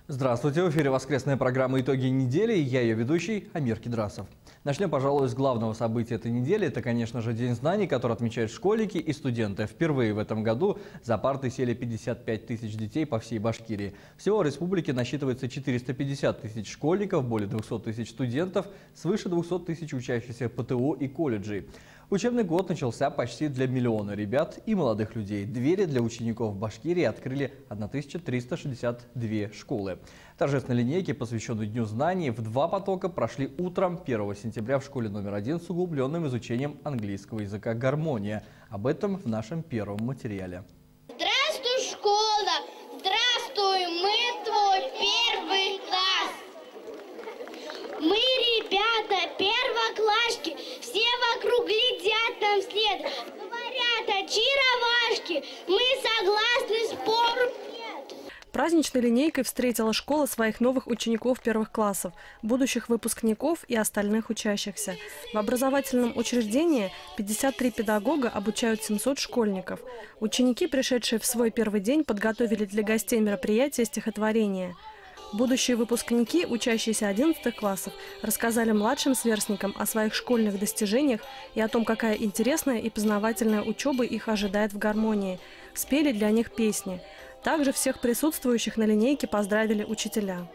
Здравствуйте, в эфире воскресная программа «Итоги недели» и я ее ведущий Амир Кидрасов. Начнем, пожалуй, с главного события этой недели. Это, конечно же, День знаний, который отмечают школьники и студенты. Впервые в этом году за парты сели 55 тысяч детей по всей Башкирии. Всего в республике насчитывается 450 тысяч школьников, более 200 тысяч студентов, свыше 200 тысяч учащихся ПТУ и колледжей. Учебный год начался почти для миллиона ребят и молодых людей. Двери для учеников в Башкирии открыли 1362 школы. Торжественные линейки, посвященные Дню знаний, в два потока прошли утром 1 сентября в школе номер 1 с углубленным изучением английского языка «Гармония». Об этом в нашем первом материале. Здравствуй, школа! Здравствуй, мы твой первый класс! Мы, ребята, первоклашки, все вокруг глядят нам вслед, говорят очаровашки, мы согласны, спору нет. Праздничной линейкой встретила школа своих новых учеников первых классов, будущих выпускников и остальных учащихся. В образовательном учреждении 53 педагога обучают 700 школьников. Ученики, пришедшие в свой первый день, подготовили для гостей мероприятия стихотворения. Будущие выпускники, учащиеся 11 классов, рассказали младшим сверстникам о своих школьных достижениях и о том, какая интересная и познавательная учеба их ожидает в гармонии. Спели для них песни. Также всех присутствующих на линейке поздравили учителя.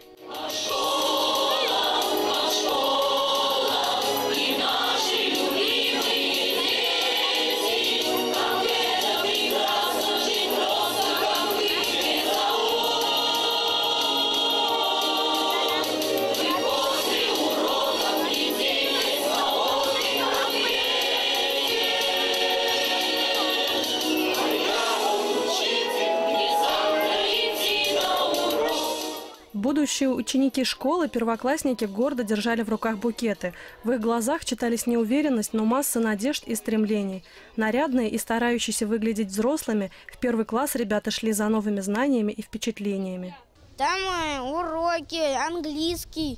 Будущие ученики школы, первоклассники гордо держали в руках букеты. В их глазах читались неуверенность, но масса надежд и стремлений. Нарядные и старающиеся выглядеть взрослыми, в первый класс ребята шли за новыми знаниями и впечатлениями. Там уроки, английский,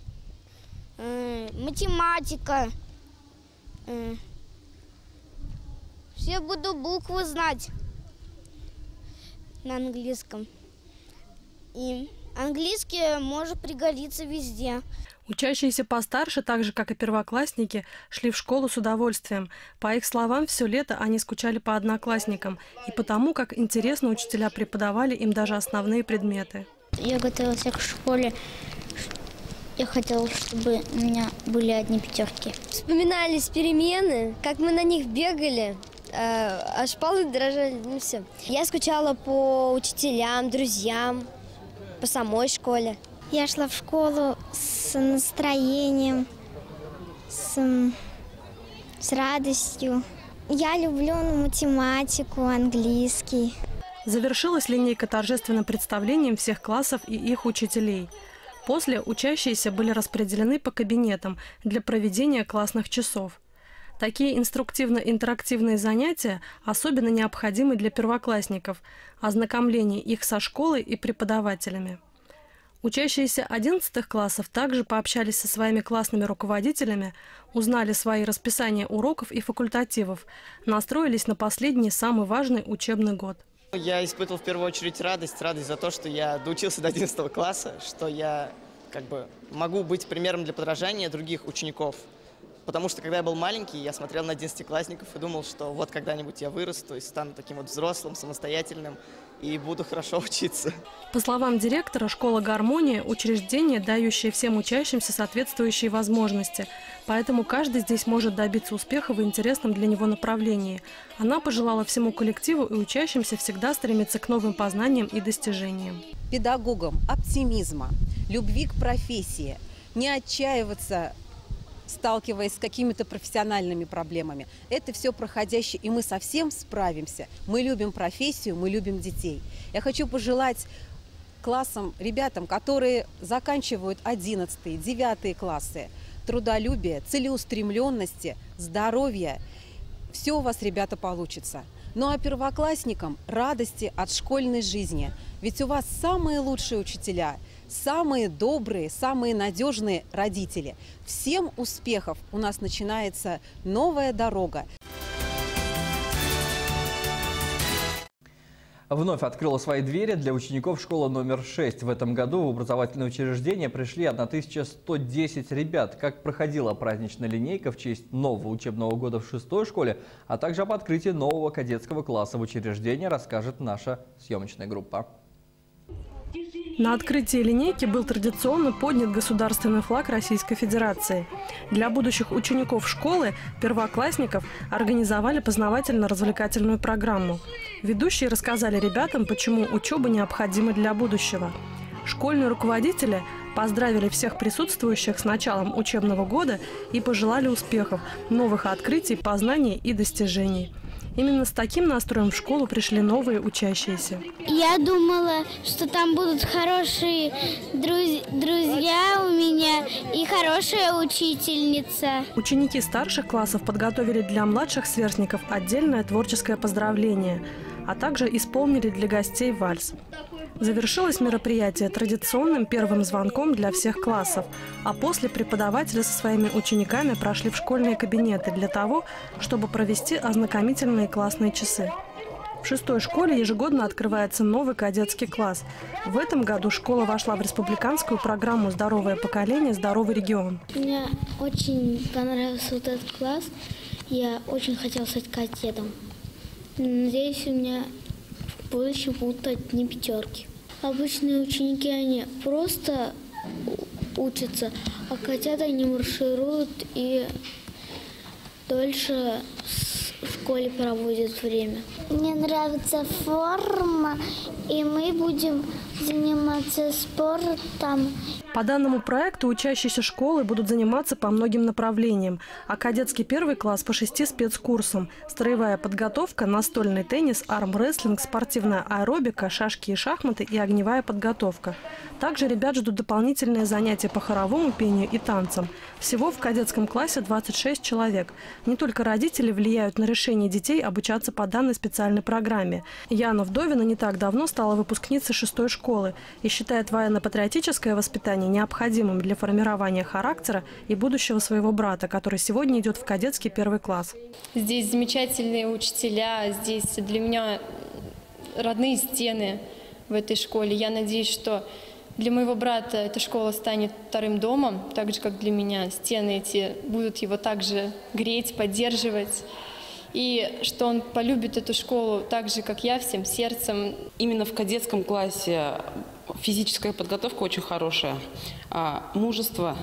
математика. Все буду буквы знать на английском. И английский может пригодиться везде. Учащиеся постарше, так же как и первоклассники, шли в школу с удовольствием. По их словам, все лето они скучали по одноклассникам и потому, как интересно учителя преподавали им даже основные предметы. Я готовилась к школе. Я хотела, чтобы у меня были одни пятерки. Вспоминались перемены, как мы на них бегали, аж полы дрожали, ну все. Я скучала по учителям, друзьям, по самой школе. Я шла в школу с настроением, с радостью. Я люблю математику, английский. Завершилась линейка торжественным представлением всех классов и их учителей. После учащиеся были распределены по кабинетам для проведения классных часов. Такие инструктивно-интерактивные занятия особенно необходимы для первоклассников, ознакомление их со школой и преподавателями. Учащиеся 11 классов также пообщались со своими классными руководителями, узнали свои расписания уроков и факультативов, настроились на последний, самый важный учебный год. Я испытывал в первую очередь радость за то, что я доучился до 11 класса, что я могу быть примером для подражания других учеников. Потому что, когда я был маленький, я смотрел на 11-классников и думал, что вот когда-нибудь я вырасту и стану таким вот взрослым, самостоятельным и буду хорошо учиться. По словам директора, школа «Гармония» – учреждение, дающее всем учащимся соответствующие возможности. Поэтому каждый здесь может добиться успеха в интересном для него направлении. Она пожелала всему коллективу и учащимся всегда стремиться к новым познаниям и достижениям. Педагогам оптимизма, любви к профессии, не отчаиваться, сталкиваясь с какими-то профессиональными проблемами. Это все проходящее, и мы совсем справимся. Мы любим профессию, мы любим детей. Я хочу пожелать классам, ребятам, которые заканчивают 11, 9 классы, трудолюбия, целеустремленности, здоровья. Все у вас, ребята, получится. Ну а первоклассникам радости от школьной жизни. Ведь у вас самые лучшие учителя, самые добрые, самые надежные родители. Всем успехов! У нас начинается новая дорога. Вновь открыла свои двери для учеников школа номер 6. В этом году в образовательное учреждение пришли 1110 ребят. Как проходила праздничная линейка в честь нового учебного года в 6-й школе, а также об открытии нового кадетского класса в учреждении, расскажет наша съемочная группа. На открытии линейки был традиционно поднят государственный флаг Российской Федерации. Для будущих учеников школы, первоклассников, организовали познавательно-развлекательную программу. Ведущие рассказали ребятам, почему учеба необходима для будущего. Школьные руководители поздравили всех присутствующих с началом учебного года и пожелали успехов, новых открытий, познаний и достижений. Именно с таким настроем в школу пришли новые учащиеся. Я думала, что там будут хорошие друзья у меня и хорошая учительница. Ученики старших классов подготовили для младших сверстников отдельное творческое поздравление, а также исполнили для гостей вальс. Завершилось мероприятие традиционным первым звонком для всех классов, а после преподаватели со своими учениками прошли в школьные кабинеты для того, чтобы провести ознакомительные классные часы. В 6-й школе ежегодно открывается новый кадетский класс. В этом году школа вошла в республиканскую программу «Здоровое поколение. Здоровый регион». Мне очень понравился вот этот класс. Я очень хотела стать кадетом. Надеюсь, у меня в будущем будут одни пятерки. Обычные ученики, они просто учатся, а кадеты они маршируют и дольше в школе проводят время. Мне нравится форма, и мы будем заниматься спортом. По данному проекту учащиеся школы будут заниматься по многим направлениям, а кадетский первый класс по 6 спецкурсам: строевая подготовка, настольный теннис, армрестлинг, спортивная аэробика, шашки и шахматы и огневая подготовка. Также ребят ждут дополнительные занятия по хоровому пению и танцам. Всего в кадетском классе 26 человек. Не только родители влияют на решение детей обучаться по данной специальной программе. Яна Вдовина не так давно стала выпускницей 6-й школы и считает военно-патриотическое воспитание необходимым для формирования характера и будущего своего брата, который сегодня идет в кадетский первый класс. Здесь замечательные учителя, здесь для меня родные стены в этой школе. Я надеюсь, что для моего брата эта школа станет вторым домом, так же, как для меня. Стены эти будут его также греть, поддерживать. И что он полюбит эту школу так же, как я, всем сердцем. Именно в кадетском классе физическая подготовка очень хорошая, мужество,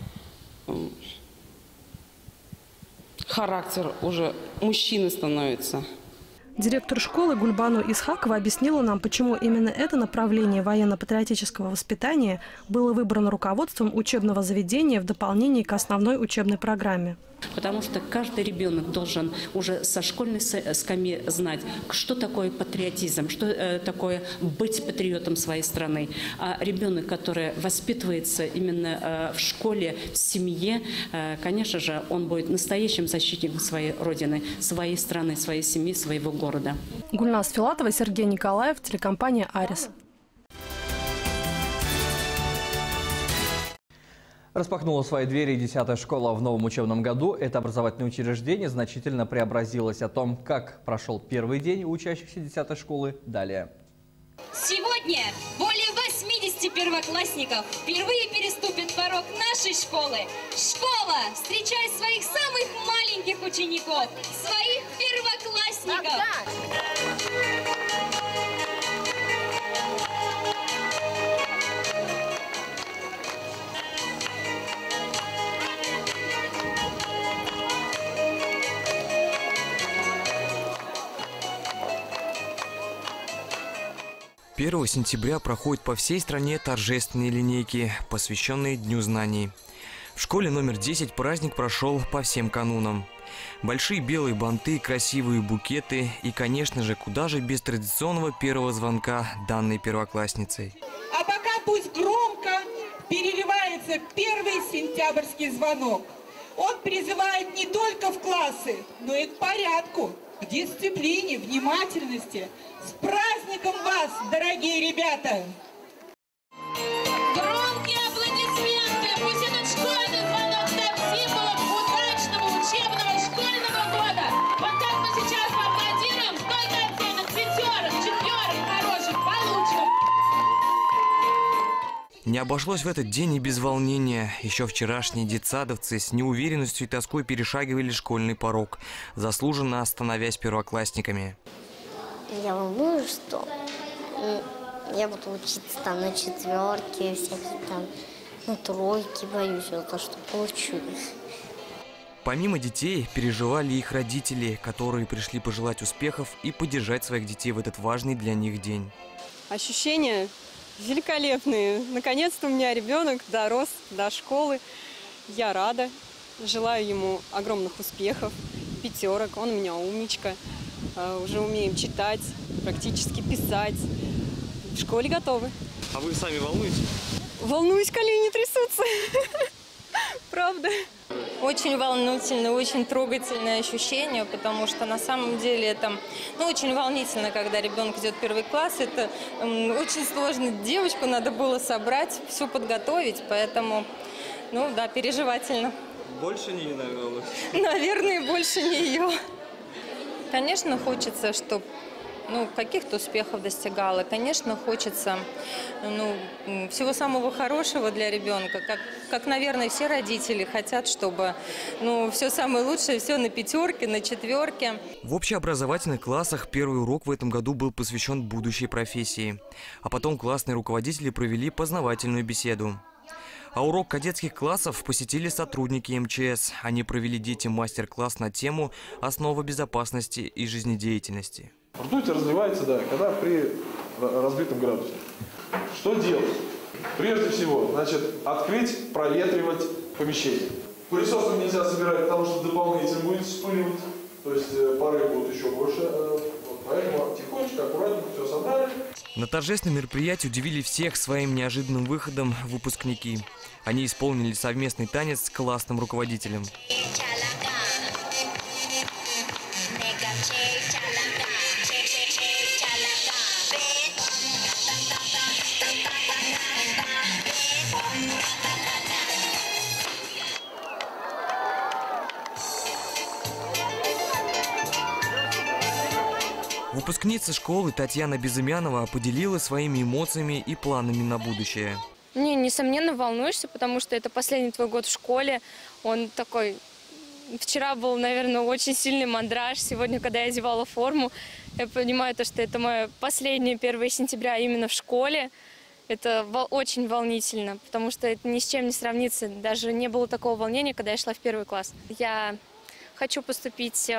характер уже мужчины становится. Директор школы Гульбану Исхакова объяснила нам, почему именно это направление военно-патриотического воспитания было выбрано руководством учебного заведения в дополнение к основной учебной программе. Потому что каждый ребенок должен уже со школьной скамьи знать, что такое патриотизм, что такое быть патриотом своей страны. А ребенок, который воспитывается именно в школе, в семье, конечно же, он будет настоящим защитником своей родины, своей страны, своей семьи, своего города. Гульнас Филатова, Сергей Николаев, телекомпания «Арис». Распахнула свои двери 10-я школа в новом учебном году. Это образовательное учреждение значительно преобразилось. О том, как прошел первый день у учащихся 10-й школы, далее. Сегодня более 80 первоклассников впервые переступят порог нашей школы. Школа встречает своих самых маленьких учеников, своих первоклассников. Первого сентября проходят по всей стране торжественные линейки, посвященные Дню знаний. В школе номер 10 праздник прошел по всем канунам. Большие белые банты, красивые букеты и, конечно же, куда же без традиционного первого звонка данной первоклассницей. А пока пусть громко переливается первый сентябрьский звонок. Он призывает не только в классы, но и к порядку, к дисциплине, внимательности. С праздником вас, дорогие ребята! Громкие аплодисменты! Пусть этот школьный звонок став символом удачного учебного школьного года! Вот как мы сейчас поаплодируем, сколько оценок? Пятерок, четверок, Не обошлось в этот день и без волнения. Еще вчерашние детсадовцы с неуверенностью и тоской перешагивали школьный порог, заслуженно становясь первоклассниками. Я волнуюсь, что я буду учиться там на четверке, всякие там на тройке, боюсь, то, что получу. Помимо детей, переживали их родители, которые пришли пожелать успехов и поддержать своих детей в этот важный для них день. Ощущения великолепные. Наконец-то у меня ребенок дорос до школы. Я рада. Желаю ему огромных успехов, пятерок. Он у меня умничка. Уже умеем читать, практически писать. В школе готовы. А вы сами волнуетесь? Волнуюсь, колени трясутся. Правда. Очень волнительное, очень трогательное ощущение, потому что на самом деле это очень волнительно, когда ребенок идет в первый класс. Это очень сложно. Девочку надо было собрать, все подготовить, поэтому, да, переживательно. Больше не ее, наверное? Наверное, больше не ее. Конечно, хочется, чтобы каких-то успехов достигала. Конечно, хочется всего самого хорошего для ребенка. Как, наверное, все родители хотят, чтобы все самое лучшее, все на пятерке, на четверке. В общеобразовательных классах первый урок в этом году был посвящен будущей профессии. А потом классные руководители провели познавательную беседу. А урок кадетских классов посетили сотрудники МЧС. Они провели детям мастер-класс на тему «Основа безопасности и жизнедеятельности». Ртуть разливается, когда при разбитом градусе. Что делать? Прежде всего, открыть, проветривать помещение. Пылесосом нельзя собирать, потому что дополнительно будет вспыливать, то есть пары будут еще больше. Поэтому тихонечко, аккуратненько все собрали. На торжественном мероприятии удивили всех своим неожиданным выходом выпускники. Они исполнили совместный танец с классным руководителем. Выпускница школы Татьяна Безымянова поделилась своими эмоциями и планами на будущее. Несомненно, волнуешься, потому что это последний твой год в школе. Он такой... Вчера был, наверное, очень сильный мандраж. Сегодня, когда я одевала форму, я понимаю, что это мое последнее 1 сентября именно в школе. Это очень волнительно, потому что это ни с чем не сравнится. Даже не было такого волнения, когда я шла в 1 класс. Я хочу поступить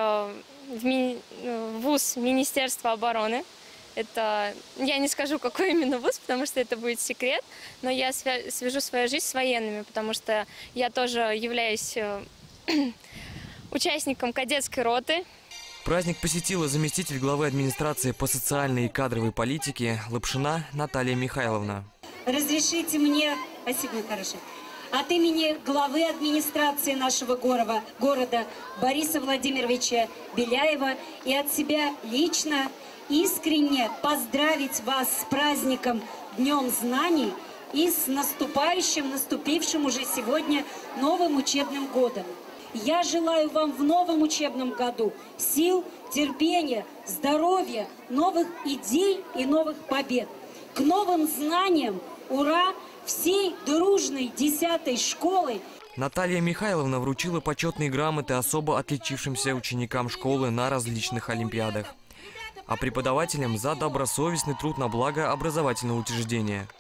в вуз Министерства обороны. Это, я не скажу, какой именно вуз, потому что это будет секрет, но я свяжу свою жизнь с военными, потому что я тоже являюсь участником кадетской роты. Праздник посетила заместитель главы администрации по социальной и кадровой политике Лапшина Наталья Михайловна. Разрешите мне, спасибо, хорошо, от имени главы администрации нашего города Бориса Владимировича Беляева и от себя лично искренне поздравить вас с праздником Днем знаний и с наступившим уже сегодня новым учебным годом. Я желаю вам в новом учебном году сил, терпения, здоровья, новых идей и новых побед. К новым знаниям, ура, всей дружной 10-й школы. Наталья Михайловна вручила почетные грамоты особо отличившимся ученикам школы на различных олимпиадах, а преподавателям за добросовестный труд на благо образовательного учреждения.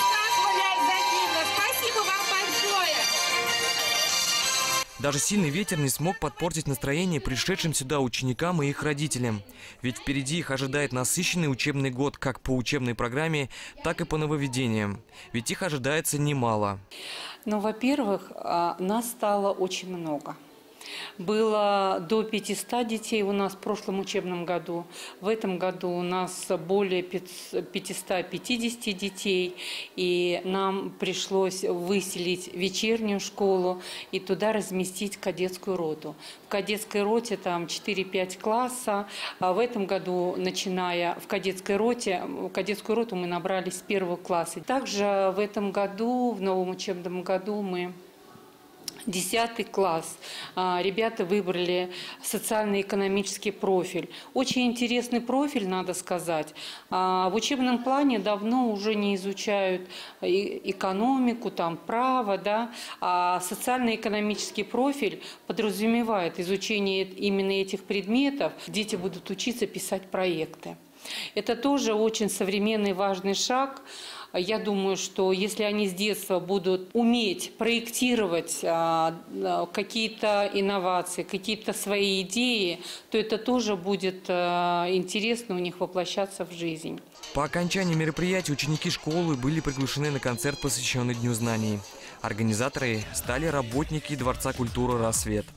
Даже сильный ветер не смог подпортить настроение пришедшим сюда ученикам и их родителям. Ведь впереди их ожидает насыщенный учебный год как по учебной программе, так и по нововведениям. Ведь их ожидается немало. Во-первых, нас стало очень много. Было до 500 детей у нас в прошлом учебном году. В этом году у нас более 550 детей. И нам пришлось выселить вечернюю школу и туда разместить кадетскую роту. В кадетской роте там 4-5 класса. А в этом году, начиная в кадетскую роту мы набрали с 1 класса. Также в этом году, в новом учебном году, мы 10 класс. Ребята выбрали социально-экономический профиль. Очень интересный профиль, надо сказать. В учебном плане давно уже не изучают экономику, там, право, да? А социально-экономический профиль подразумевает изучение именно этих предметов. Дети будут учиться писать проекты. Это тоже очень современный важный шаг. Я думаю, что если они с детства будут уметь проектировать какие-то инновации, какие-то свои идеи, то это тоже будет интересно у них воплощаться в жизнь. По окончании мероприятия ученики школы были приглашены на концерт, посвященный Дню знаний. Организаторы стали работники Дворца культуры «Рассвет».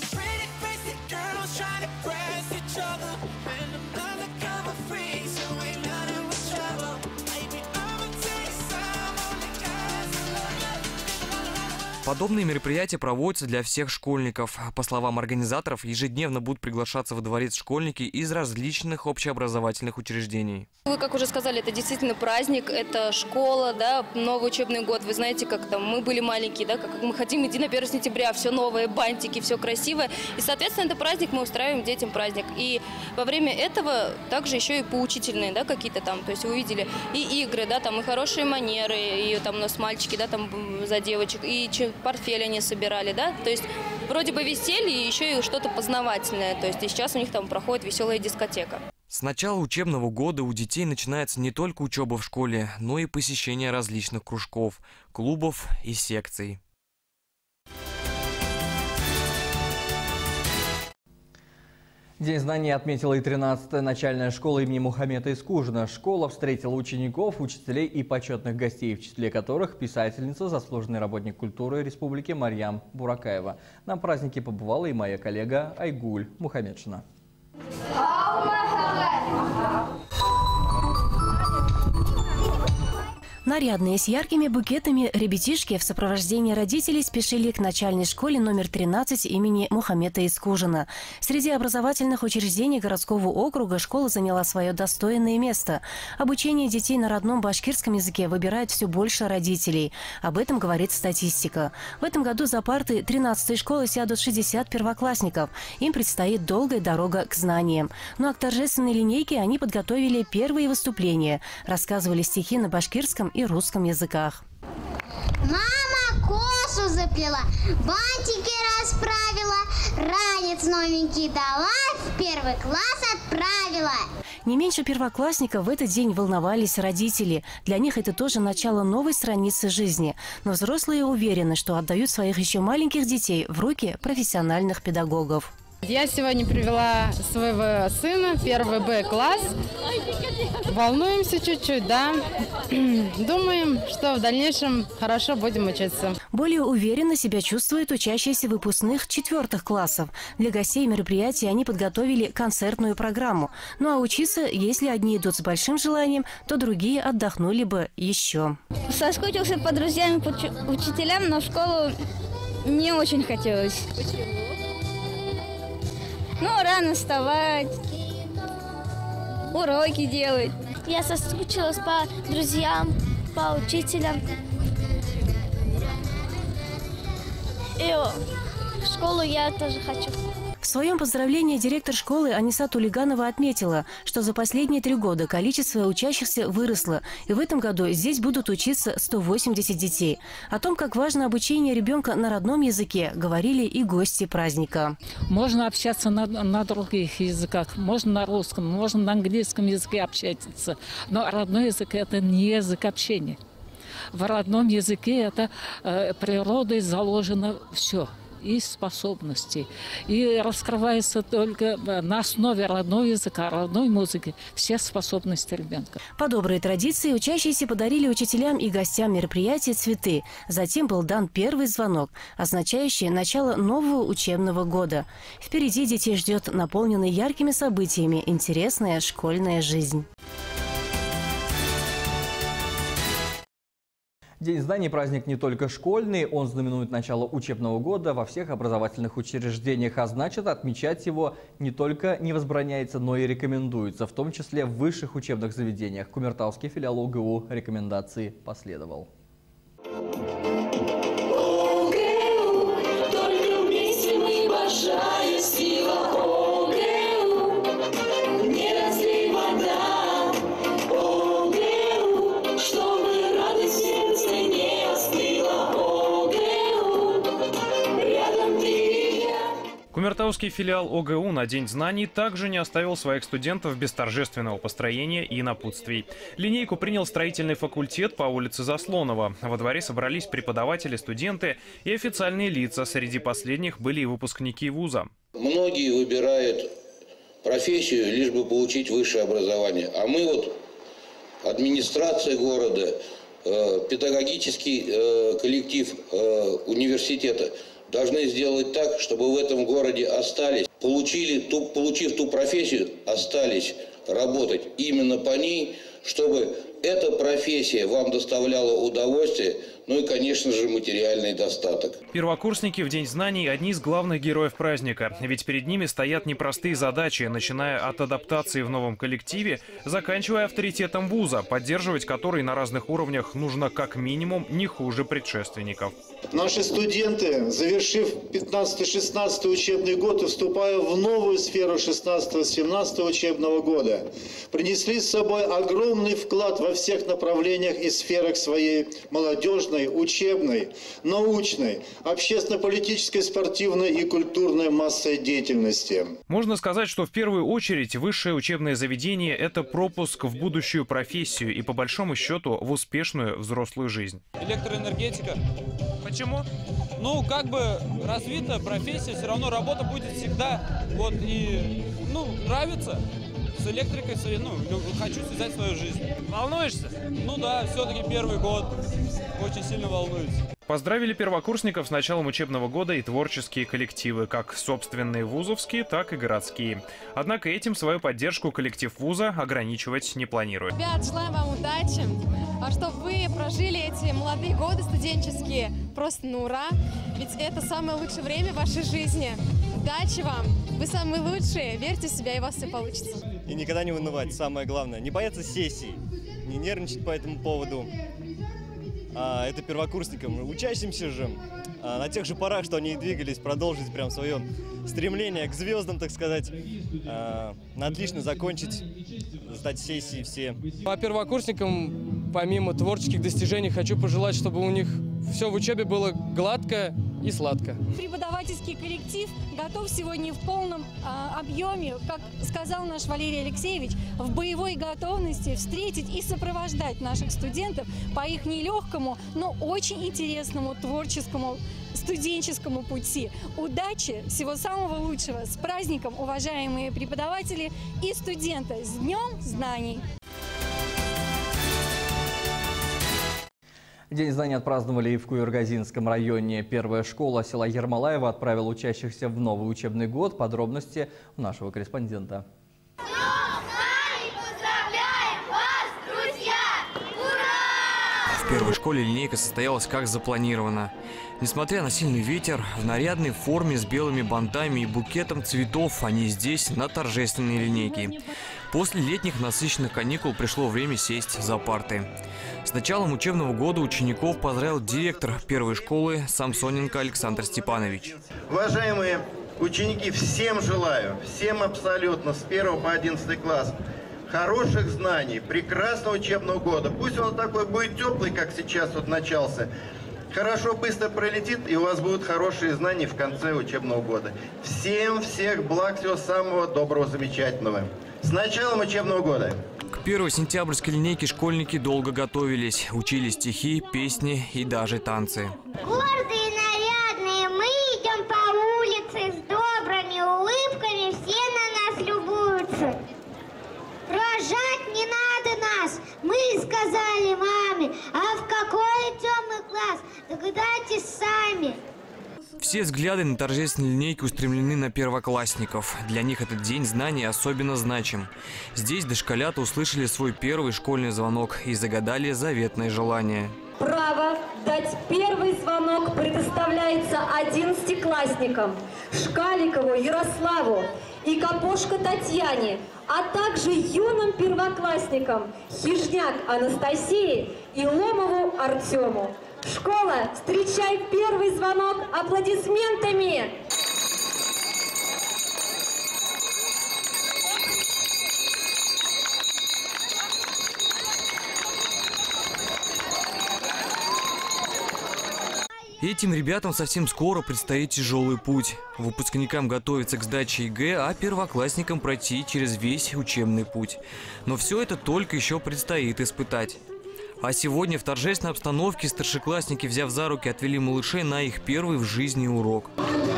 Подобные мероприятия проводятся для всех школьников. По словам организаторов, ежедневно будут приглашаться во дворец школьники из различных общеобразовательных учреждений. Вы, как уже сказали, это действительно праздник, это школа, да, новый учебный год. Вы знаете, как там мы были маленькие, да, как мы хотим идти на 1 сентября, все новое, бантики, все красивое. И, соответственно, это праздник, мы устраиваем детям праздник. И во время этого также еще и поучительные, да, какие-то там, то есть вы увидели и игры, да, там и хорошие манеры, и там у нас мальчики, да, там за девочек, и портфель они собирали, да, то есть вроде бы веселье и еще и что-то познавательное, то есть и сейчас у них там проходит веселая дискотека. С начала учебного года у детей начинается не только учеба в школе, но и посещение различных кружков, клубов и секций. День знаний отметила и 13-я начальная школа имени Мухаммеда Искужина. Школа встретила учеников, учителей и почетных гостей, в числе которых писательница, заслуженный работник культуры республики Марьям Буракаева. На празднике побывала и моя коллега Айгуль Мухаммедшина. Нарядные, с яркими букетами, ребятишки в сопровождении родителей спешили к начальной школе номер 13 имени Мухаммеда Искужина. Среди образовательных учреждений городского округа школа заняла свое достойное место. Обучение детей на родном башкирском языке выбирает все больше родителей. Об этом говорит статистика. В этом году за парты 13-й школы сядут 60 первоклассников. Им предстоит долгая дорога к знаниям. Ну а к торжественной линейке они подготовили первые выступления. Рассказывали стихи на башкирском и русском языках. Мама косу заплела, бантики расправила, ранец новенький дала, в 1 класс отправила. Не меньше первоклассников в этот день волновались родители. Для них это тоже начало новой страницы жизни. Но взрослые уверены, что отдают своих еще маленьких детей в руки профессиональных педагогов. Я сегодня привела своего сына, 1 Б-класс. Волнуемся чуть-чуть, да. Думаем, что в дальнейшем хорошо будем учиться. Более уверенно себя чувствуют учащиеся выпускных 4 классов. Для гостей мероприятия они подготовили концертную программу. Ну а учиться, если одни идут с большим желанием, то другие отдохнули бы еще. Соскучился по друзьям, по учителям, но в школу не очень хотелось. Почему? Ну, рано вставать, уроки делать. Я соскучилась по друзьям, по учителям. И в школу я тоже хочу. В своем поздравлении директор школы Аниса Тулиганова отметила, что за последние 3 года количество учащихся выросло, и в этом году здесь будут учиться 180 детей. О том, как важно обучение ребенка на родном языке, говорили и гости праздника. Можно общаться на других языках, можно на русском, можно на английском языке общаться, но родной язык – это не язык общения. В родном языке это природой заложено все. И способности. И раскрывается только на основе родного языка, родной музыки все способности ребенка. По доброй традиции учащиеся подарили учителям и гостям мероприятия цветы. Затем был дан первый звонок, означающий начало нового учебного года. Впереди детей ждет наполненная яркими событиями интересная школьная жизнь. День знаний – праздник не только школьный, он знаменует начало учебного года во всех образовательных учреждениях, а значит, отмечать его не только не возбраняется, но и рекомендуется, в том числе в высших учебных заведениях. Кумертауский филиал ОГУ рекомендации последовал. Кумертауский филиал ОГУ на День знаний также не оставил своих студентов без торжественного построения и напутствий. Линейку принял строительный факультет по улице Заслонова. Во дворе собрались преподаватели, студенты и официальные лица. Среди последних были и выпускники вуза. Многие выбирают профессию, лишь бы получить высшее образование. А мы вот, администрация города, педагогический коллектив университета, должны сделать так, чтобы в этом городе остались, получив ту профессию, остались работать именно по ней, чтобы эта профессия вам доставляла удовольствие, ну и, конечно же, материальный достаток. Первокурсники в День знаний – одни из главных героев праздника. Ведь перед ними стоят непростые задачи, начиная от адаптации в новом коллективе, заканчивая авторитетом вуза, поддерживать который на разных уровнях нужно как минимум не хуже предшественников. Наши студенты, завершив 15-16 учебный год и вступая в новую сферу 16-17 учебного года, принесли с собой огромный вклад во всех направлениях и сферах своей молодежной, учебной, научной, общественно-политической, спортивной и культурной массой деятельности. Можно сказать, что в первую очередь высшее учебное заведение – это пропуск в будущую профессию и, по большому счету, в успешную взрослую жизнь. Электроэнергетика. Почему? Ну, как бы развитая профессия, все равно работа будет всегда. Вот и, нравится. С электрикой, хочу связать свою жизнь. Волнуешься? Ну да, все-таки первый год. Очень сильно волнуюсь. Поздравили первокурсников с началом учебного года и творческие коллективы, как собственные вузовские, так и городские. Однако этим свою поддержку коллектив вуза ограничивать не планирует. Ребят, желаем вам удачи, чтобы вы прожили эти молодые годы студенческие просто на ура. Ведь это самое лучшее время в вашей жизни. Удачи вам! Вы самые лучшие, верьте в себя, и у вас все получится. И никогда не унывать, самое главное. Не бояться сессий, не нервничать по этому поводу. Это первокурсникам, учащимся же, на тех же парах, что они и двигались, продолжить прям свое стремление к звездам, так сказать, на отлично закончить, сдать сессии все. А первокурсникам, помимо творческих достижений, хочу пожелать, чтобы у них все в учебе было гладко и сладко. Преподавательский коллектив готов сегодня в полном объеме, как сказал наш Валерий Алексеевич, в боевой готовности встретить и сопровождать наших студентов по их нелегкому, но очень интересному творческому студенческому пути. Удачи, всего самого лучшего. С праздником, уважаемые преподаватели и студенты! С Днем знаний! День знаний отпраздновали и в Куюргазинском районе. Первая школа села Ермолаева отправила учащихся в новый учебный год. Подробности у нашего корреспондента. В первой школе линейка состоялась как запланировано. Несмотря на сильный ветер, в нарядной форме с белыми бантами и букетом цветов они здесь на торжественной линейке. После летних насыщенных каникул пришло время сесть за парты. С началом учебного года учеников поздравил директор первой школы Самсоненко Александр Степанович. Уважаемые ученики, всем желаю, всем абсолютно, с 1 по 11 класс, хороших знаний, прекрасного учебного года. Пусть он такой будет теплый, как сейчас вот начался. Хорошо, быстро пролетит, и у вас будут хорошие знания в конце учебного года. Всем всех благ, всего самого доброго, замечательного. С началом учебного года! К 1 сентябрьской линейке школьники долго готовились, учили стихи, песни и даже танцы. Гордые и нарядные мы идем по улице с добрыми улыбками, все на нас любуются. Рожать не надо нас, мы сказали маме, а в какой темный класс, догадайтесь сами. Все взгляды на торжественной линейке устремлены на первоклассников. Для них этот день знаний особенно значим. Здесь дошколята услышали свой первый школьный звонок и загадали заветное желание. Право дать первый звонок предоставляется 11-классникам Шкаликову Ярославу и Капошко Татьяне, а также юным первоклассникам Хижняк Анастасии и Ломову Артему. Школа, встречай первый звонок аплодисментами! И Этим ребятам совсем скоро предстоит тяжелый путь. Выпускникам готовиться к сдаче ЕГЭ, а первоклассникам пройти через весь учебный путь. Но все это только еще предстоит испытать. А сегодня в торжественной обстановке старшеклассники, взяв за руки, отвели малышей на их первый в жизни урок.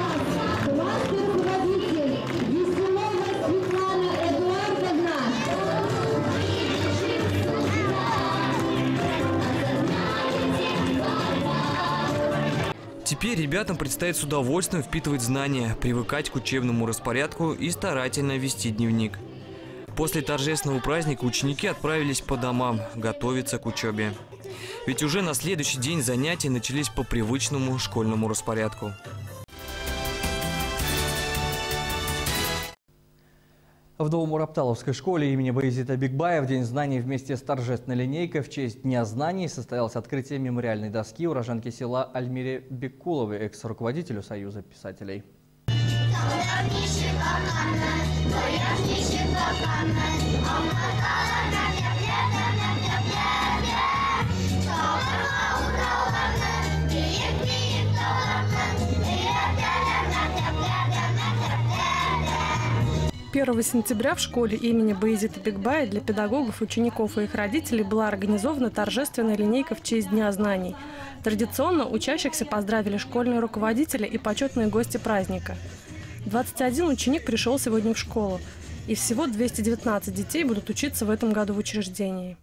Теперь ребятам предстоит с удовольствием впитывать знания, привыкать к учебному распорядку и старательно вести дневник. После торжественного праздника ученики отправились по домам готовиться к учебе. Ведь уже на следующий день занятия начались по привычному школьному распорядку. В Новомурапталовской школе имени Баязита Бигбая в День знаний вместе с торжественной линейкой в честь Дня знаний состоялось открытие мемориальной доски уроженки села Альмире Беккуловой, экс-руководителю Союза писателей. «1 сентября в школе имени Баязита Бигбая для педагогов, учеников и их родителей была организована торжественная линейка в честь Дня знаний. Традиционно учащихся поздравили школьные руководители и почетные гости праздника. 21 ученик пришел сегодня в школу. И всего 219 детей будут учиться в этом году в учреждении.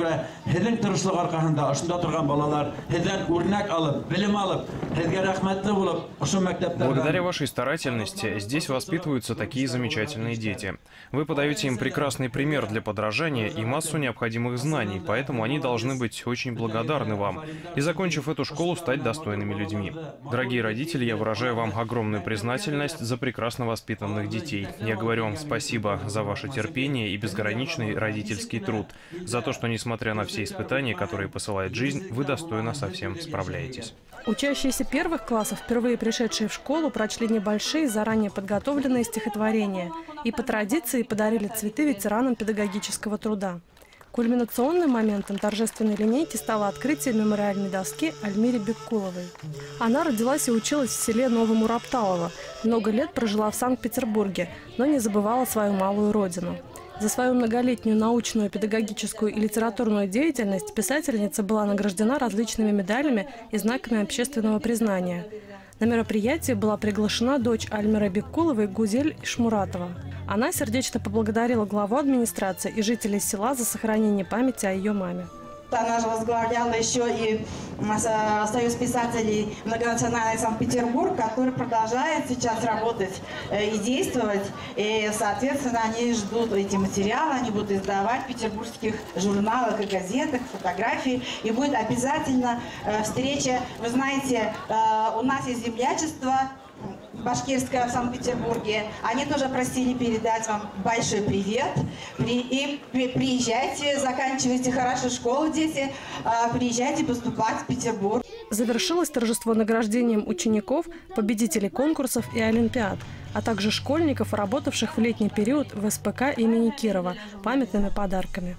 Благодаря вашей старательности здесь воспитываются такие замечательные дети. Вы подаете им прекрасный пример для подражания и массу необходимых знаний, поэтому они должны быть очень благодарны вам и, закончив эту школу, стать достойными людьми. Дорогие родители, я выражаю вам огромную признательность за прекрасно воспитанных детей. Я говорю вам спасибо за ваше терпение и безграничный родительский труд, за то, что, несмотря на все испытания, которые посылает жизнь, вы достойно со всем справляетесь. Учащиеся первых классов, впервые пришедшие в школу, прочли небольшие, заранее подготовленные стихотворения и по традиции подарили цветы ветеранам педагогического труда. Кульминационным моментом торжественной линейки стало открытие мемориальной доски Альмире Беккуловой. Она родилась и училась в селе Новомурапталово, много лет прожила в Санкт-Петербурге, но не забывала свою малую родину. За свою многолетнюю научную, педагогическую и литературную деятельность писательница была награждена различными медалями и знаками общественного признания. На мероприятие была приглашена дочь Альмиры Беккуловой Гузель Ишмуратова. Она сердечно поблагодарила главу администрации и жителей села за сохранение памяти о ее маме. Она же возглавляла еще и Союз писателей многонациональный Санкт-Петербург, который продолжает сейчас работать и действовать. И, соответственно, они ждут эти материалы, они будут издавать в петербургских журналах и газетах фотографии. И будет обязательно встреча. Вы знаете, у нас есть землячество башкирское в Санкт-Петербурге. Они тоже просили передать вам большой привет. И приезжайте, заканчивайте хорошо школу, дети. Приезжайте поступать в Петербург. Завершилось торжество награждением учеников, победителей конкурсов и олимпиад, а также школьников, работавших в летний период в СПК имени Кирова, памятными подарками.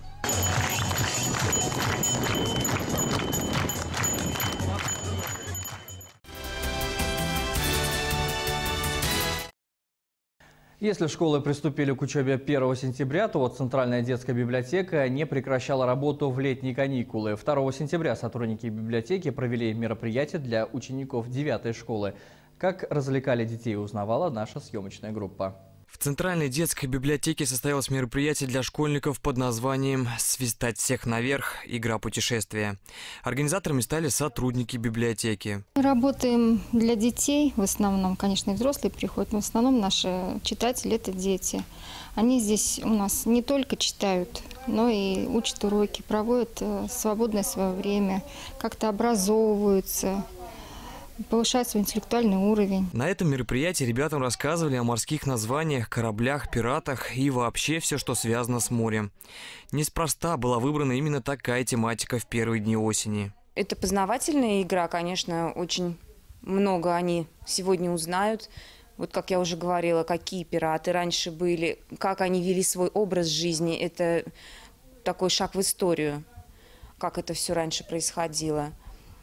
Если школы приступили к учебе 1 сентября, то вот Центральная детская библиотека не прекращала работу в летние каникулы. 2 сентября сотрудники библиотеки провели мероприятие для учеников 9-й школы. Как развлекали детей, узнавала наша съемочная группа. В Центральной детской библиотеке состоялось мероприятие для школьников под названием «Свистать всех наверх. Игра путешествия». Организаторами стали сотрудники библиотеки. Мы работаем для детей, в основном, конечно, и взрослые приходят, но в основном наши читатели – это дети. Они здесь у нас не только читают, но и учат уроки, проводят свободное свое время, как-то образовываются, повышать свой интеллектуальный уровень. На этом мероприятии ребятам рассказывали о морских названиях, кораблях, пиратах и вообще все, что связано с морем. Неспроста была выбрана именно такая тематика в первые дни осени. Это познавательная игра, конечно, очень много они сегодня узнают. Вот как я уже говорила, какие пираты раньше были, как они вели свой образ жизни. Это такой шаг в историю, как это все раньше происходило.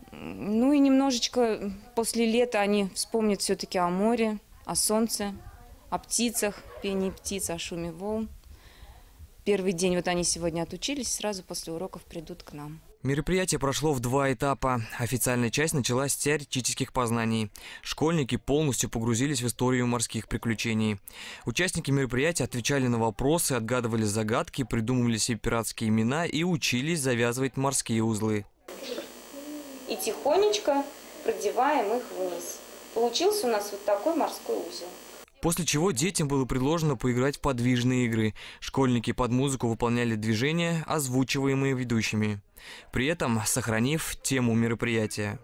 Ну и немножечко после лета они вспомнят все-таки о море, о солнце, о птицах, пении птиц, о шуме волн. Первый день вот они сегодня отучились, сразу после уроков придут к нам. Мероприятие прошло в 2 этапа. Официальная часть началась с теоретических познаний. Школьники полностью погрузились в историю морских приключений. Участники мероприятия отвечали на вопросы, отгадывали загадки, придумывали себе пиратские имена и учились завязывать морские узлы. И тихонечко продеваем их вниз. Получился у нас вот такой морской узел. После чего детям было предложено поиграть в подвижные игры. Школьники под музыку выполняли движения, озвучиваемые ведущими, при этом сохранив тему мероприятия.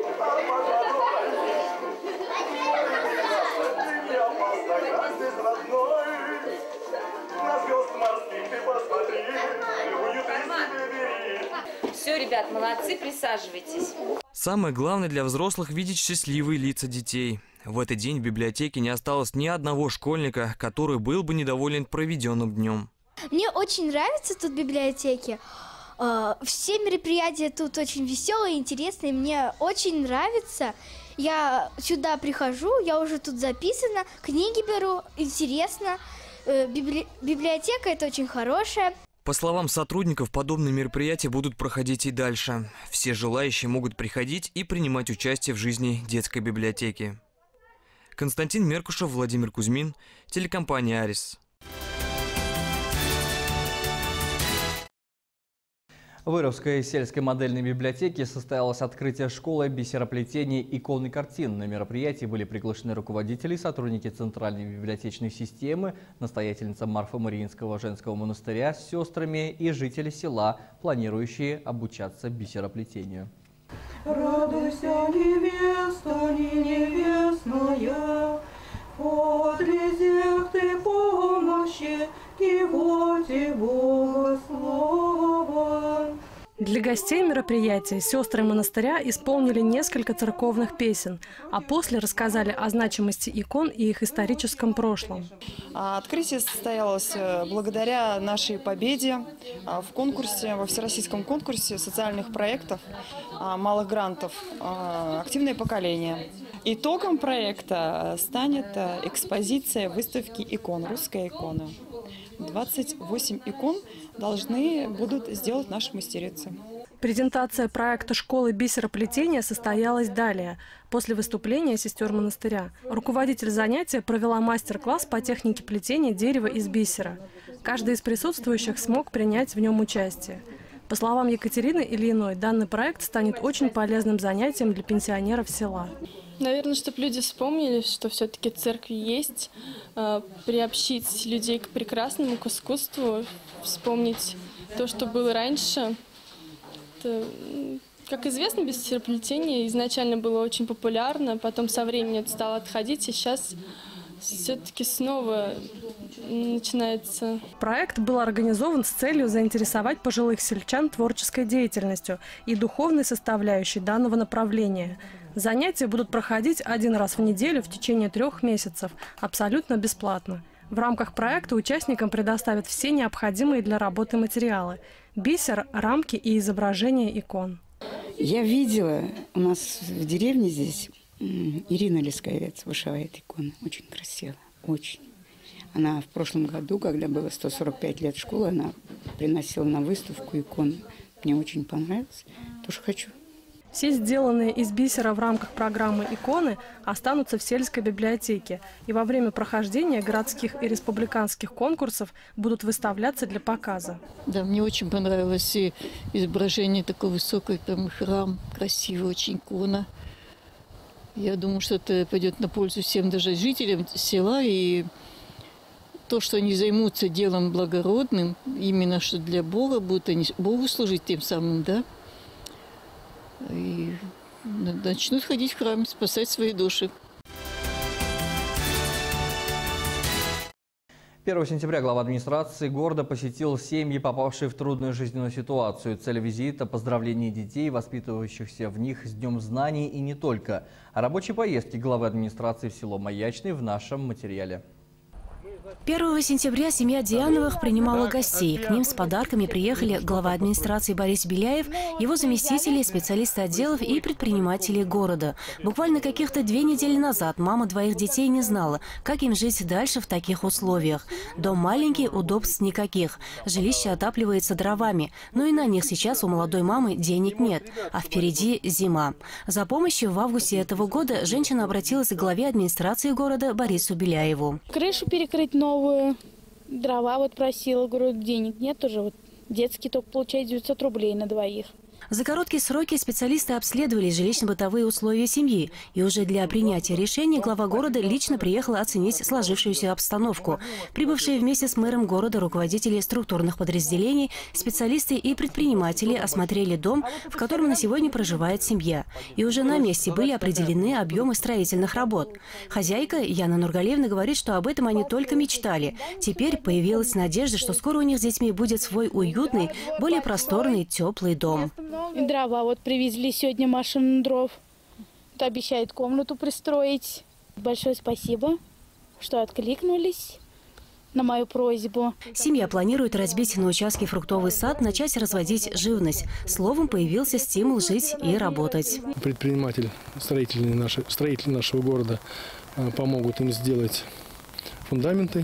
Все, ребят, молодцы, присаживайтесь. Самое главное для взрослых – видеть счастливые лица детей. В этот день в библиотеке не осталось ни одного школьника, который был бы недоволен проведенным днем. Мне очень нравится тут библиотеки. Все мероприятия тут очень веселые, интересные. Мне очень нравится. Я сюда прихожу, я уже тут записана, книги беру, интересно. Библиотека это очень хорошая. По словам сотрудников, подобные мероприятия будут проходить и дальше. Все желающие могут приходить и принимать участие в жизни детской библиотеки. Константин Меркушев, Владимир Кузьмин, телекомпания «Арис». В Ировской сельской модельной библиотеке состоялось открытие школы бисероплетения икон и картин. На мероприятии были приглашены руководители и сотрудники Центральной библиотечной системы, настоятельница Марфа-Мариинского женского монастыря с сестрами и жители села, планирующие обучаться бисероплетению. Радуйся, невеста, невестная, подле всех ты помощи, и вот и Бога слава. Для гостей мероприятия сестры монастыря исполнили несколько церковных песен, а после рассказали о значимости икон и их историческом прошлом. Открытие состоялось благодаря нашей победе в конкурсе, во всероссийском конкурсе социальных проектов, малых грантов «Активное поколение». Итогом проекта станет экспозиция выставки икон, русская икона. 28 икон должны будут сделать наши мастерицы. Презентация проекта школы бисероплетения состоялась далее, после выступления сестер монастыря. Руководитель занятия провела мастер-класс по технике плетения дерева из бисера. Каждый из присутствующих смог принять в нем участие. По словам Екатерины Ильиной, данный проект станет очень полезным занятием для пенсионеров села. Наверное, чтобы люди вспомнили, что все-таки церковь есть, приобщить людей к прекрасному, к искусству, вспомнить то, что было раньше. Это, как известно, бисероплетение изначально было очень популярно, потом со временем это стало отходить, и сейчас все-таки снова начинается. Проект был организован с целью заинтересовать пожилых сельчан творческой деятельностью и духовной составляющей данного направления. Занятия будут проходить один раз в неделю в течение 3 месяцев, абсолютно бесплатно. В рамках проекта участникам предоставят все необходимые для работы материалы – бисер, рамки и изображения икон. Я видела, у нас в деревне здесь Ирина Лисковец вышивает иконы. Очень красиво, очень. Она в прошлом году, когда было 145 лет школы, она приносила на выставку иконы. Мне очень понравилось, тоже хочу. Все сделанные из бисера в рамках программы иконы останутся в сельской библиотеке и во время прохождения городских и республиканских конкурсов будут выставляться для показа. Да, мне очень понравилось и изображение такой высокой, там храм, красивая очень икона. Я думаю, что это пойдет на пользу всем даже жителям села, и то, что они займутся делом благородным, именно что для Бога, будут они Богу служить тем самым, да? И начнут ходить в храм, спасать свои души. 1 сентября глава администрации города посетил семьи, попавшие в трудную жизненную ситуацию. Цель визита – поздравление детей, воспитывающихся в них с Днем знаний и не только. О рабочей поездке главы администрации в село Маячный в нашем материале. 1 сентября семья Диановых принимала гостей. К ним с подарками приехали глава администрации Борис Беляев, его заместители, специалисты отделов и предприниматели города. Буквально каких-то 2 недели назад мама 2 детей не знала, как им жить дальше в таких условиях. Дом маленький, удобств никаких. Жилище отапливается дровами, но и на них сейчас у молодой мамы денег нет, а впереди зима. За помощью в августе этого года женщина обратилась к главе администрации города Борису Беляеву. Крышу перекрыть новую, дрова вот просила, говорю, денег нет уже, вот детский только получает 900 рублей на 2. За короткие сроки специалисты обследовали жилищно-бытовые условия семьи. И уже для принятия решения глава города лично приехала оценить сложившуюся обстановку. Прибывшие вместе с мэром города руководители структурных подразделений, специалисты и предприниматели осмотрели дом, в котором на сегодня проживает семья. И уже на месте были определены объемы строительных работ. Хозяйка Яна Нургалиевна говорит, что об этом они только мечтали. Теперь появилась надежда, что скоро у них с детьми будет свой уютный, более просторный, теплый дом. И дрова вот привезли сегодня, машину дров. Вот обещают комнату пристроить. Большое спасибо, что откликнулись на мою просьбу. Семья планирует разбить на участке фруктовый сад, начать разводить живность. Словом, появился стимул жить и работать. Предприниматели, строители нашего города помогут им сделать фундаменты,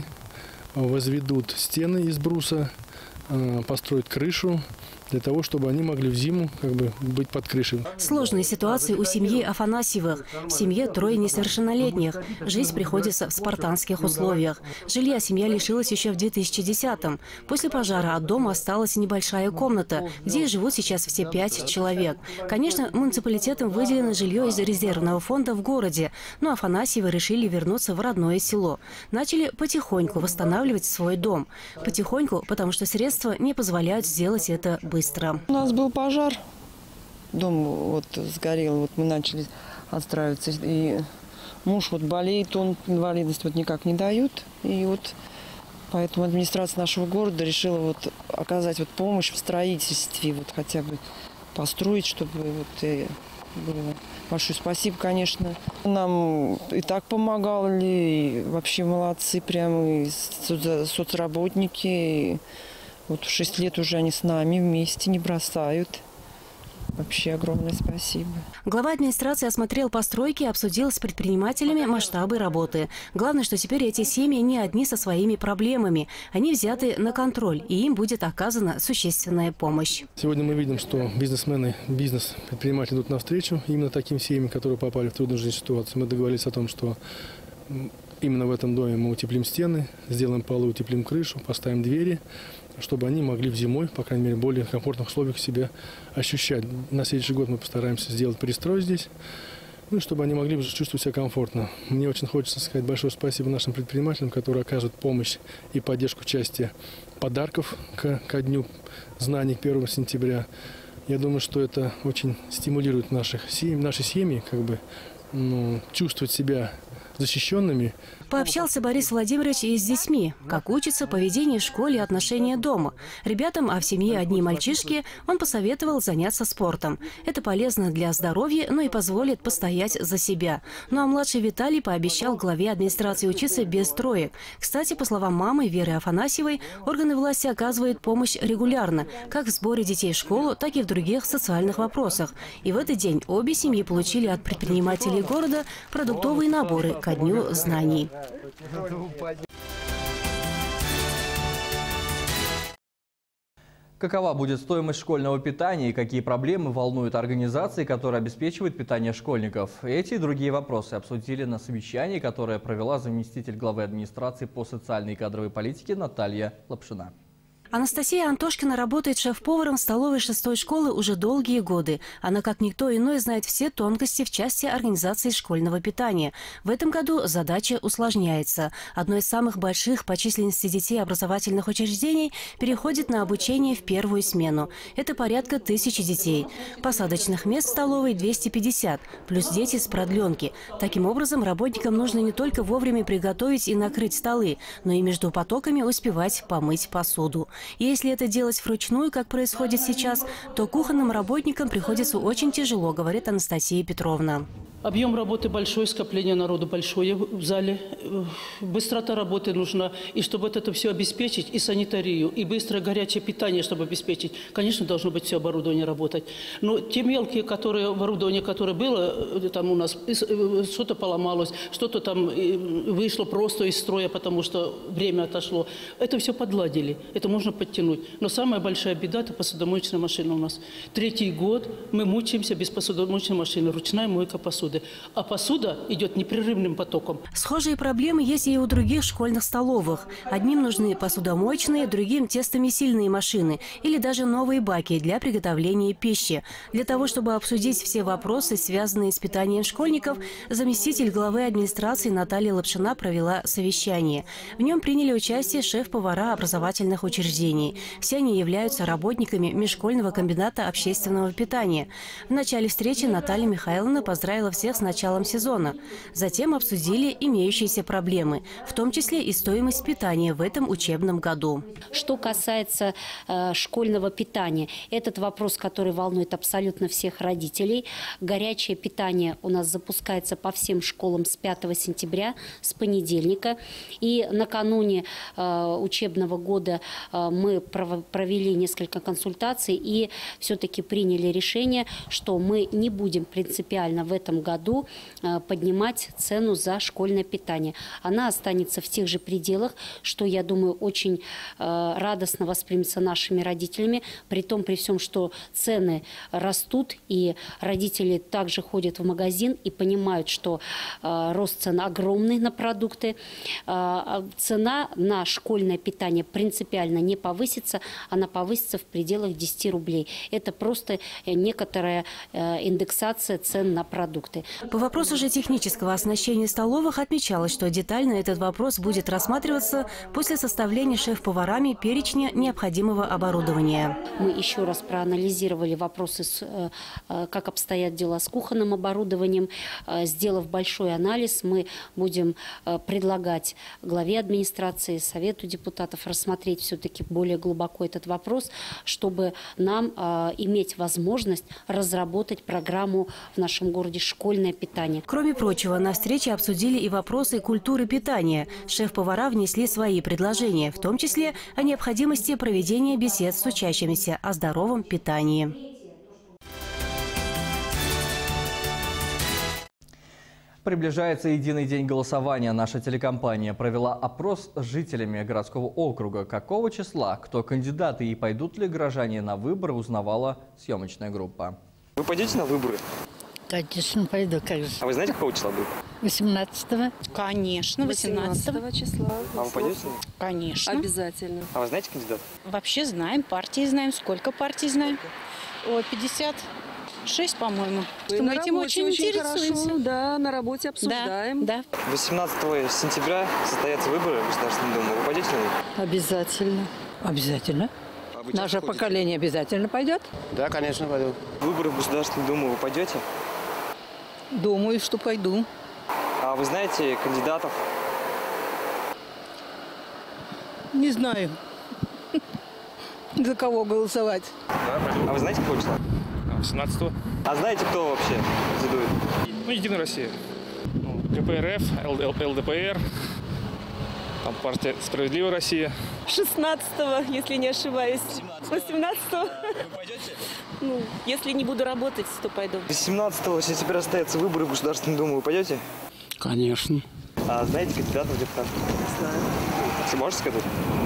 возведут стены из бруса, построят крышу, для того, чтобы они могли в зиму быть под крышей. Сложные ситуации у семьи Афанасьевых. В семье 3 несовершеннолетних. Жизнь приходится в спартанских условиях. Жилья семья лишилась еще в 2010-м. После пожара от дома осталась небольшая комната, где живут сейчас все 5 человек. Конечно, муниципалитетом выделено жилье из резервного фонда в городе, но Афанасьевы решили вернуться в родное село. Начали потихоньку восстанавливать свой дом. Потихоньку, потому что средства не позволяют сделать это быстро. У нас был пожар, дом вот сгорел, вот мы начали отстраиваться, и муж вот болеет, он инвалидность вот никак не дают, и вот поэтому администрация нашего города решила вот оказать вот помощь в строительстве, вот хотя бы построить, чтобы вот было. Большое спасибо, конечно. Нам и так помогали, и вообще молодцы, прямо и соцработники. И вот 6 лет уже они с нами вместе, не бросают. Вообще огромное спасибо. Глава администрации осмотрел постройки и обсудил с предпринимателями масштабы работы. Главное, что теперь эти семьи не одни со своими проблемами. Они взяты на контроль, и им будет оказана существенная помощь. Сегодня мы видим, что бизнесмены, предприниматели идут навстречу именно таким семьям, которые попали в трудную жизненную ситуацию. Мы договорились о том, что именно в этом доме мы утеплим стены, сделаем полы, утеплим крышу, поставим двери, чтобы они могли в зимой, по крайней мере, в более комфортных условиях себя ощущать. На следующий год мы постараемся сделать перестрой здесь, ну, чтобы они могли чувствовать себя комфортно. Мне очень хочется сказать большое спасибо нашим предпринимателям, которые оказывают помощь и поддержку в части подарков ко Дню знаний 1 сентября. Я думаю, что это очень стимулирует наши семьи чувствовать себя защищенными. Пообщался Борис Владимирович и с детьми. Как учится, поведение в школе, отношения дома. Ребятам, а в семье одни мальчишки, он посоветовал заняться спортом. Это полезно для здоровья, но и позволит постоять за себя. Ну а младший Виталий пообещал главе администрации учиться без троек. Кстати, по словам мамы Веры Афанасьевой, органы власти оказывают помощь регулярно, как в сборе детей в школу, так и в других социальных вопросах. И в этот день обе семьи получили от предпринимателей города продуктовые наборы ко Дню знаний. Какова будет стоимость школьного питания и какие проблемы волнуют организации, которые обеспечивают питание школьников? Эти и другие вопросы обсудили на совещании, которое провела заместитель главы администрации по социальной и кадровой политике Наталья Лапшина. Анастасия Антошкина работает шеф-поваром в столовой 6-й школы уже долгие годы. Она, как никто иной, знает все тонкости в части организации школьного питания. В этом году задача усложняется. Одно из самых больших по численности детей образовательных учреждений переходит на обучение в первую смену. Это порядка 1000 детей. Посадочных мест в столовой 250, плюс дети с продленки. Таким образом, работникам нужно не только вовремя приготовить и накрыть столы, но и между потоками успевать помыть посуду. И если это делать вручную, как происходит сейчас, то кухонным работникам приходится очень тяжело, говорит Анастасия Петровна. Объем работы большой, скопление народу большое в зале. Быстрота работы нужна. И чтобы это все обеспечить, и санитарию, и быстрое горячее питание, чтобы обеспечить, конечно, должно быть все оборудование работать. Но те мелкие оборудование, которое было там у нас, что-то поломалось, что-то там вышло просто из строя, потому что время отошло. Это все подладили, это можно подтянуть. Но самая большая беда – это посудомоечная машина у нас. 3-й год мы мучаемся без посудомоечной машины, ручная мойка посуды. А посуда идет непрерывным потоком. Схожие проблемы есть и у других школьных столовых. Одним нужны посудомоечные, другим тестомесильные машины или даже новые баки для приготовления пищи. Для того, чтобы обсудить все вопросы, связанные с питанием школьников, заместитель главы администрации Наталья Лапшина провела совещание. В нем приняли участие шеф-повара образовательных учреждений. Все они являются работниками межшкольного комбината общественного питания. В начале встречи Наталья Михайловна поздравила всех с началом сезона. Затем обсудили имеющиеся проблемы, в том числе и стоимость питания в этом учебном году. Что касается школьного питания, этот вопрос, который волнует абсолютно всех родителей. Горячее питание у нас запускается по всем школам с 5 сентября, с понедельника. И накануне учебного года мы провели несколько консультаций и все-таки приняли решение, что мы не будем принципиально в этом году поднимать цену за школьное питание. Она останется в тех же пределах, что, я думаю, очень радостно воспримется нашими родителями, при всем, что цены растут, и родители также ходят в магазин и понимают, что рост цен огромный на продукты. Цена на школьное питание принципиально не повысится, она повысится в пределах 10 рублей. Это просто некоторая индексация цен на продукты. По вопросу же технического оснащения столовых отмечалось, что детально этот вопрос будет рассматриваться после составления шеф-поварами перечня необходимого оборудования. Мы еще раз проанализировали вопросы, как обстоят дела с кухонным оборудованием. Сделав большой анализ, мы будем предлагать главе администрации, Совету депутатов рассмотреть все-таки более глубоко этот вопрос, чтобы нам иметь возможность разработать программу в нашем городе «Школьное питание». Кроме прочего, на встрече обсудили и вопросы культуры питания. Шеф-повара внесли свои предложения, в том числе о необходимости проведения бесед с учащимися о здоровом питании. Приближается единый день голосования. Наша телекомпания провела опрос с жителями городского округа. Какого числа, кто кандидаты и пойдут ли горожане на выборы, узнавала съемочная группа. Вы пойдете на выборы? Конечно, пойду, как же. А вы знаете, какого числа будет? 18-го. Конечно, 18 числа. А вы пойдете? Конечно. Обязательно. А вы знаете кандидатов? Вообще знаем, партии знаем. Сколько партий знаем? О, 56, по-моему. Мы этим очень интересуемся. Хорошо, да, на работе обсуждаем. Да. 18 сентября состоятся выборы в Государственную Думу. Вы пойдете на них? Обязательно. Обязательно. Наше поколение обязательно пойдет? Да, конечно, пойду. Выборы в Государственную Думу вы пойдете? Думаю, что пойду. А вы знаете кандидатов? Не знаю. За кого голосовать? Да, пойду. А вы знаете, какого числа? 17-го. А знаете, кто вообще кандидует? Ну, Единая Россия. КПРФ, ЛДПР, там партия «Справедливая Россия». 16-го, если не ошибаюсь. 18-го. Вы пойдете? Ну, если не буду работать, то пойду. 18 сентября состоятся выборы в Государственную Думу. Вы пойдете? Конечно. А знаете кандидатов в депутаты? Знаю. Вы можете сказать?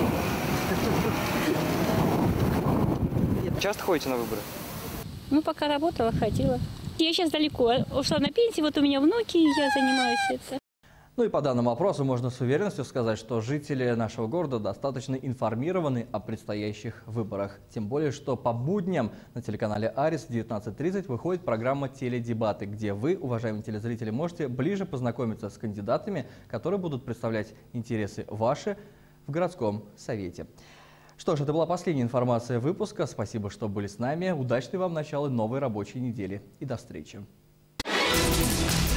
Часто ходите на выборы? Ну, пока работала, ходила. Я сейчас далеко ушла на пенсию, вот у меня внуки, я занимаюсь этим. Ну и по данному опросу можно с уверенностью сказать, что жители нашего города достаточно информированы о предстоящих выборах. Тем более, что по будням на телеканале «Арис» в 19:30 выходит программа «Теледебаты», где вы, уважаемые телезрители, можете ближе познакомиться с кандидатами, которые будут представлять интересы ваши в городском совете. Что ж, это была последняя информация выпуска. Спасибо, что были с нами. Удачной вам начала новой рабочей недели. И до встречи.